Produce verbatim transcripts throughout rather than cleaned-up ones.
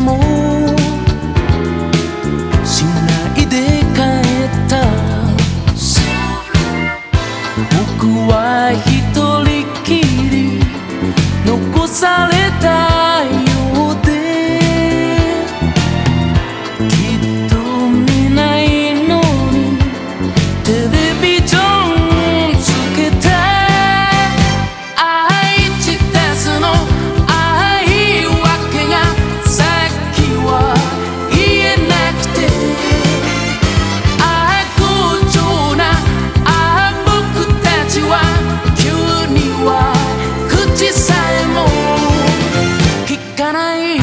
もしないで帰った僕は一人きり残されたようできっと見ないのにテレビジョンつけて愛してその愛わけがさっきは言えなくてああ苦情なああ僕たちは急には口さえも聞かない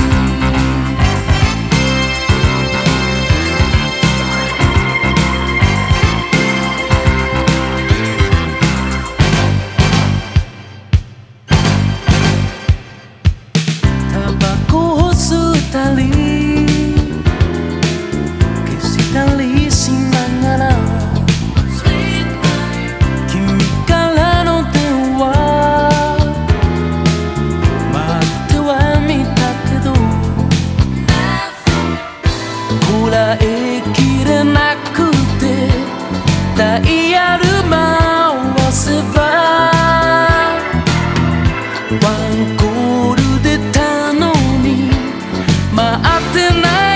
タバコを吸ったり消したりしながら君からの電話待ってはみたけどこらえきれなくてダイヤル回せばワンコール出たのに待ってない